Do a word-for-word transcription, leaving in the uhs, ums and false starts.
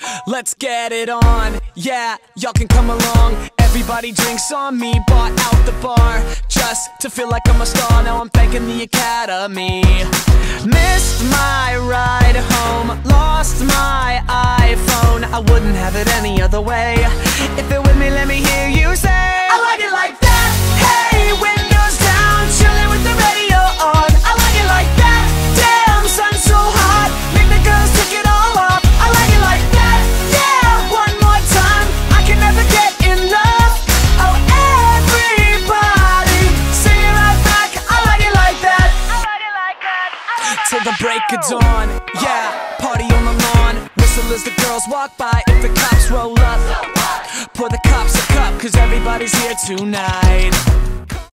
Let's get it on, yeah, y'all can come along. Everybody drinks on me, bought out the bar just to feel like I'm a star. Now I'm thanking the Academy. Missed my ride home, lost my iPhone. I wouldn't have it any other way. If you're with me, let me hear you say, I like it like that. Hey, windows down, chilling with the radio on. I like it like that. Damn, sun's so hot, make the girls take it all off. I like it like that. Yeah, one more time, I can never get enough. Oh, everybody, sing it right back. I like it like that. I like it like that. Like till the break of dawn, yeah, party on the lawn. Whistle as the girls walk by. If the cops roll up, pour the cops a cup, cause everybody's here tonight.